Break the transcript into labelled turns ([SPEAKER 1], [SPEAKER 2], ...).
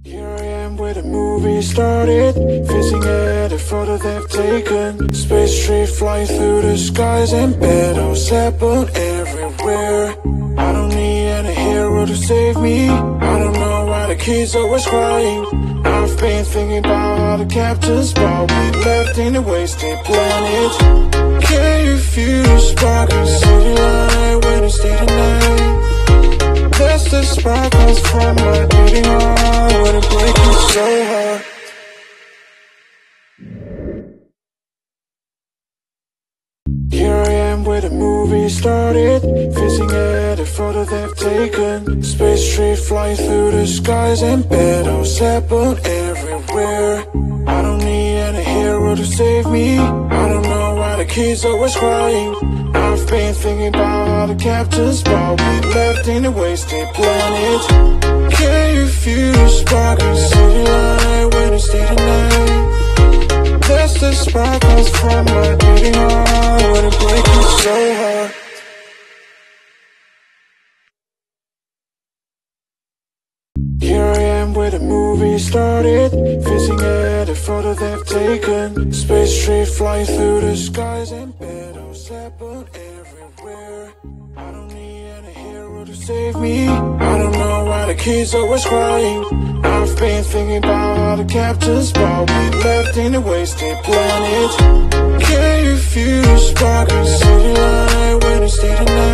[SPEAKER 1] Here I am where the movie started, facing at a photo they've taken. Space tree flying through the skies and battles happen everywhere. I don't need any hero to save me. I don't know why the kids always crying. I've been thinking about all the captains, but we left in a wasted planet. Can you feel the spark in city light when it's day and night? That's the sparkles from my beating heart when it breaks so hard. Here I am where the movie started, facing at a photo they've taken. Space tree flying through the skies and battles happen everywhere. I don't need any hero to save me. I don't know why the kids always crying. I've been thinking about all the captains, but we left in a wasted planet. Can you feel the spark in city light when it's day and night? That's the sparkles from my beating heart when it breaks so hard. Here I am where the movie started, facing at a photo they've taken. Space tree flying through the skies and battles happen everywhere. I don't need any hero to save me. I don't know why the kids always crying. I've been thinking about all the captains, but we left in a wasted planet. Can you feel the spark in city light when it's day and night?